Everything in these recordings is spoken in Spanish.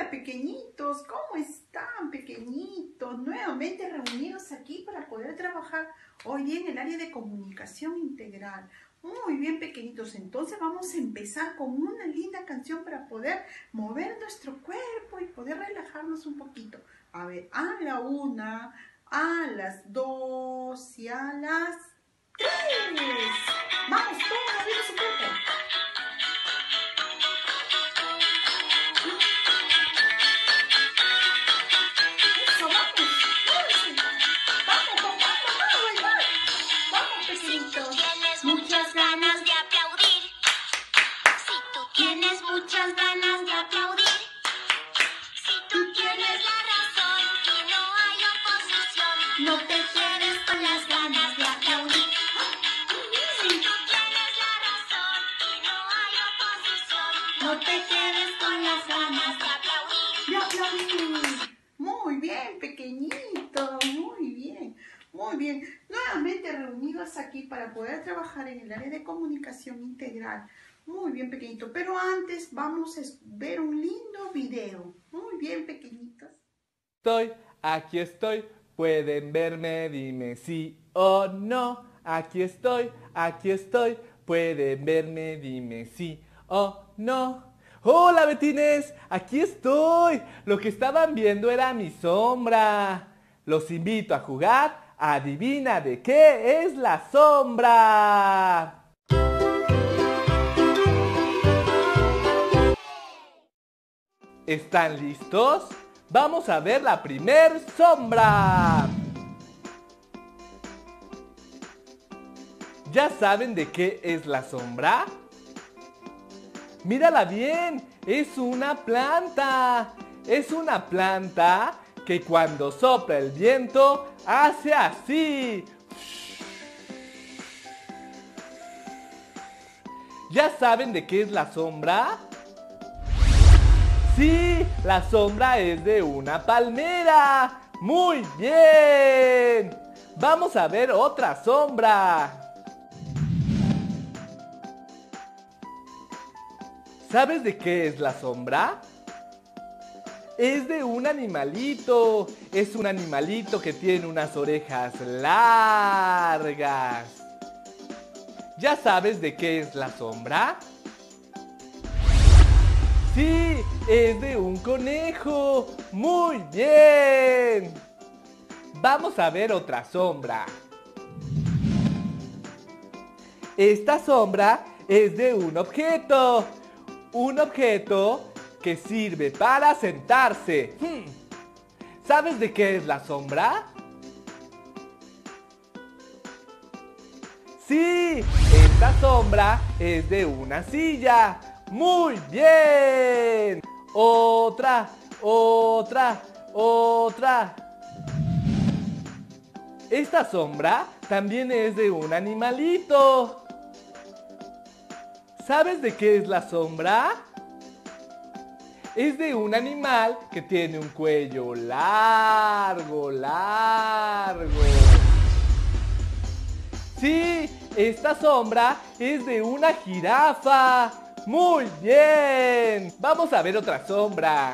Hola pequeñitos, ¿cómo están pequeñitos? Nuevamente reunidos aquí para poder trabajar hoy día en el área de comunicación integral. Muy bien pequeñitos, entonces vamos a empezar con una linda canción para poder mover nuestro cuerpo y poder relajarnos un poquito. A ver, a la 1, a las 2 y a las 3. Vamos todos moviendo su cuerpo. Muchas ganas de aplaudir. Si tú tienes muchas ganas de aplaudir. Si tú tienes la razón y no hay oposición, no te quedes con las ganas de aplaudir. Si tú tienes la razón y no hay oposición, no te quedes con las ganas de aplaudir. Muy bien, pequeñito, muy bien. Muy bien, nuevamente reunidos aquí para poder trabajar en el área de comunicación integral. Muy bien, pequeñito, pero antes vamos a ver un lindo video. Muy bien, pequeñitos. Aquí estoy, pueden verme, dime sí o no. Aquí estoy, pueden verme, dime sí o no. Hola, Betines, aquí estoy. Lo que estaban viendo era mi sombra. Los invito a jugar. Adivina de qué es la sombra. ¿Están listos? Vamos a ver la primer sombra. ¿Ya saben de qué es la sombra? Mírala bien, es una planta. Es una planta que cuando sopla el viento hace así. ¿Ya saben de qué es la sombra? Sí, la sombra es de una palmera. ¡Muy bien! Vamos a ver otra sombra. ¿Sabes de qué es la sombra? Es de un animalito. Es un animalito que tiene unas orejas largas. ¿Ya sabes de qué es la sombra? Sí, es de un conejo. ¡Muy bien! Vamos a ver otra sombra. Esta sombra es de un objeto. Un objeto que sirve para sentarse. ¿Sabes de qué es la sombra? Sí, esta sombra es de una silla. ¡Muy bien! Otra. Esta sombra también es de un animalito. ¿Sabes de qué es la sombra? Es de un animal que tiene un cuello largo. Sí, esta sombra es de una jirafa. ¡Muy bien! Vamos a ver otra sombra.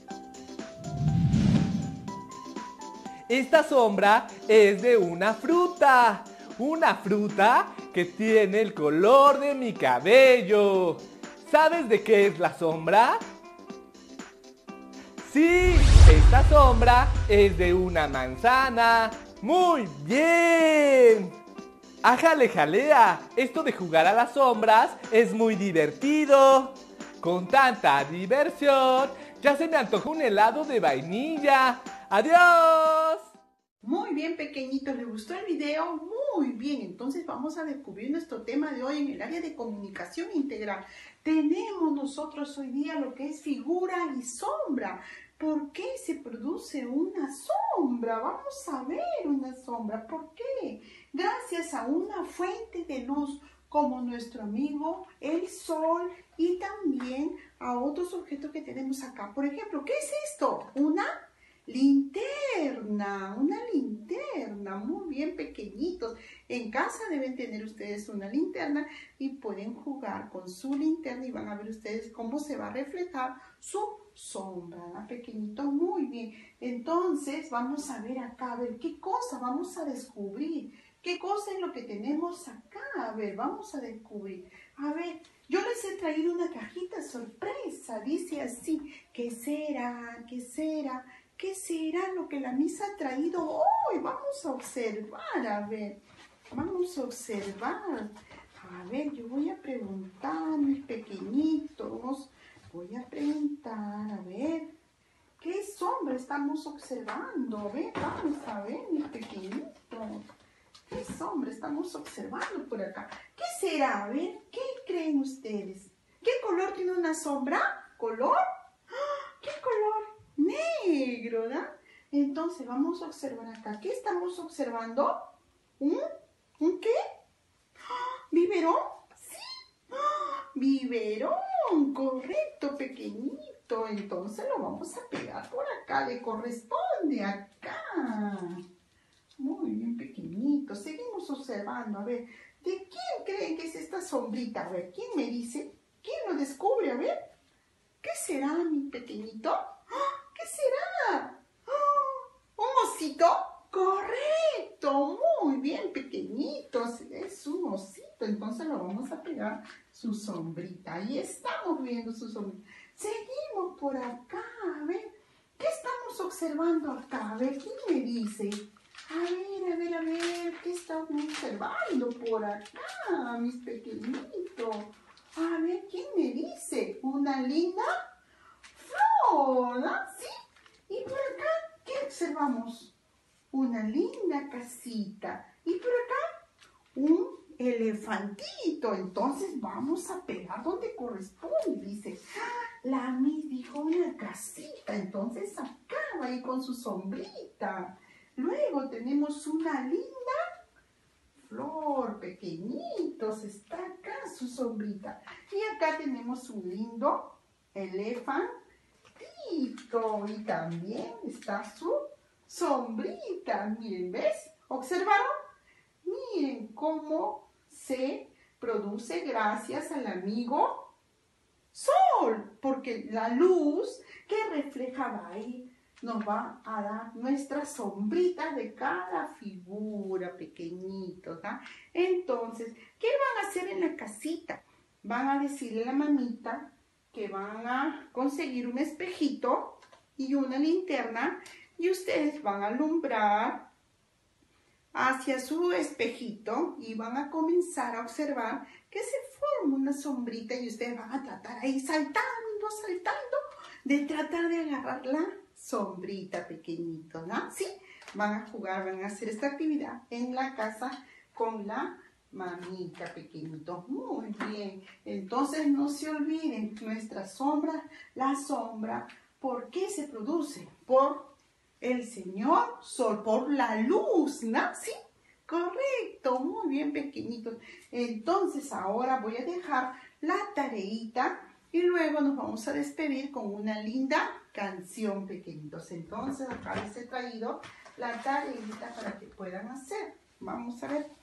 Esta sombra es de una fruta. Una fruta que tiene el color de mi cabello. ¿Sabes de qué es la sombra? Sí, esta sombra es de una manzana. ¡Muy bien! ¡Ájale, jalea! Esto de jugar a las sombras es muy divertido. Con tanta diversión, ya se me antojó un helado de vainilla. ¡Adiós! Muy bien, pequeñitos, ¿les gustó el video? Muy bien, entonces vamos a descubrir nuestro tema de hoy en el área de comunicación integral. Tenemos nosotros hoy día lo que es figura y sombra. ¿Por qué se produce una sombra? Vamos a ver una sombra. ¿Por qué? Gracias a una fuente de luz como nuestro amigo el sol y también a otros objetos que tenemos acá. Por ejemplo, ¿qué es esto? Una linterna, muy bien pequeñitos. En casa deben tener ustedes una linterna y pueden jugar con su linterna y van a ver ustedes cómo se va a reflejar su sombra, ¿no? Pequeñitos, muy bien. Entonces, vamos a ver acá, a ver, ¿qué cosa vamos a descubrir? ¿Qué cosa es lo que tenemos acá? A ver, vamos a descubrir. A ver, yo les he traído una cajita sorpresa, dice así, ¿qué será? ¿Qué será? ¿Qué será lo que la misa ha traído hoy? Vamos a observar, a ver, vamos a observar. A ver, yo voy a preguntar, mis pequeñitos, voy a preguntar, a ver, ¿qué sombra estamos observando? A ver, vamos a ver, mis pequeñitos, ¿qué sombra estamos observando por acá? ¿Qué será? A ver, ¿qué creen ustedes? ¿Qué color tiene una sombra? ¿Color? ¡Ah! ¿Qué color? Negro, ¿no? Entonces, vamos a observar acá. ¿Qué estamos observando? ¿Un qué? ¿Biberón? Sí. ¡Ah! Biberón, correcto, pequeñito. Entonces lo vamos a pegar por acá. Le corresponde acá. Muy bien, pequeñito. Seguimos observando. A ver, ¿de quién creen que es esta sombrita? A ver, ¿quién me dice? ¿Quién lo descubre? A ver, ¿qué será, mi pequeñito? ¡Ah! ¿Qué será? ¡Ah! ¿Un osito? Correcto, muy bien, pequeñitos. Es un osito, entonces lo vamos a pegar su sombrita. Ahí estamos viendo su sombrita. Seguimos por acá, a ver. ¿Qué estamos observando acá? A ver, ¿quién me dice? A ver, ¿qué estamos observando por acá, mis pequeñitos? A ver, ¿quién me dice? ¿Una linda flor? ¿No? ¿Sí? Y por acá, ¿qué observamos? Una linda casita. Y por acá, un elefantito. Entonces vamos a pegar donde corresponde. Dice, la Miss dijo una casita. Entonces acá va a ir con su sombrita. Luego tenemos una linda flor, pequeñitos. Está acá su sombrita. Y acá tenemos un lindo elefantito. Y también está su sombrita. Miren, ¿ves? ¿Observaron? Miren cómo se produce gracias al amigo sol. Porque la luz que refleja ahí nos va a dar nuestra sombrita de cada figura, pequeñitos, ¿no? Entonces, ¿qué van a hacer en la casita? Van a decirle a la mamita que van a conseguir un espejito y una linterna y ustedes van a alumbrar hacia su espejito y van a comenzar a observar que se forma una sombrita y ustedes van a tratar ahí saltando, de tratar de agarrar la sombrita, pequeñito, ¿no? Sí, van a jugar, van a hacer esta actividad en la casa con la mamita, pequeñito. Muy bien. Entonces no se olviden, nuestra sombra, la sombra, ¿por qué se produce? Por el Señor Sol, por la luz, ¿no? Sí, correcto. Muy bien, pequeñitos. Entonces ahora voy a dejar la tareita y luego nos vamos a despedir con una linda canción, pequeñitos. Entonces acá les he traído la tareita para que puedan hacer. Vamos a ver.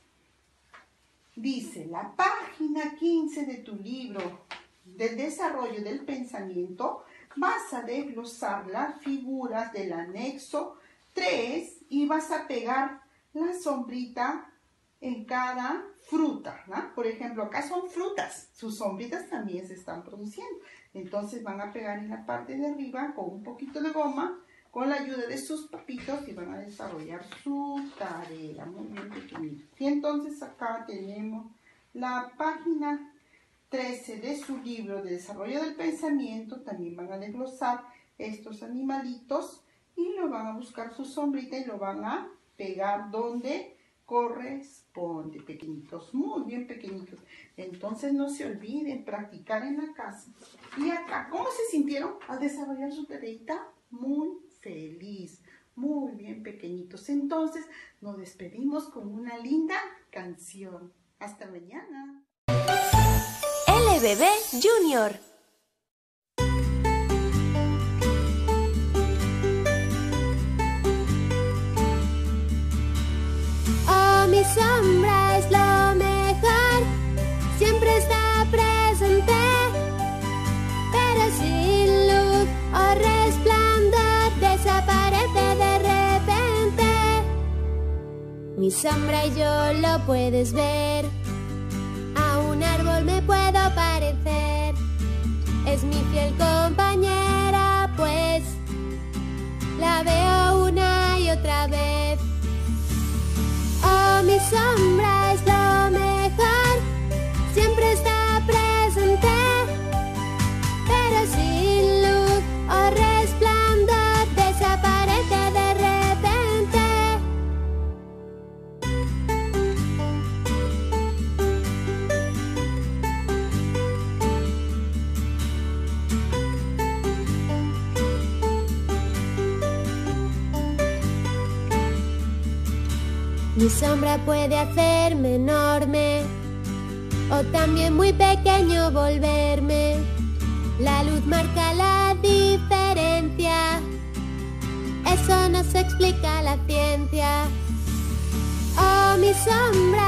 Dice, la página 15 de tu libro del desarrollo del pensamiento, vas a desglosar las figuras del anexo 3 y vas a pegar la sombrita en cada fruta, ¿no? Por ejemplo, acá son frutas, sus sombritas también se están produciendo. Entonces van a pegar en la parte de arriba con un poquito de goma, con la ayuda de sus papitos y van a desarrollar su tarea. Muy bien, pequeñitos. Y entonces acá tenemos la página 13 de su libro de desarrollo del pensamiento. También van a desglosar estos animalitos y lo van a buscar su sombrita y lo van a pegar donde corresponde, pequeñitos. Muy bien, pequeñitos. Entonces no se olviden practicar en la casa. Y acá, ¿cómo se sintieron al desarrollar su tareita? Muy feliz. Muy bien, pequeñitos. Entonces nos despedimos con una linda canción. Hasta mañana. LBB Junior. Oh, mi sombra es lo mejor, siempre está presente, pero sin luz o mi sombra y yo lo puedes ver. A un árbol me puedo parecer. Es mi fiel compañera, pues la veo una y otra vez. Oh, mi sombra es lo mejor, siempre está presente, pero sin luz o resplandor desaparece de repente. Mi sombra puede hacerme enorme o también muy pequeño volverme. La luz marca la diferencia, eso nos explica la ciencia. Oh, mi sombra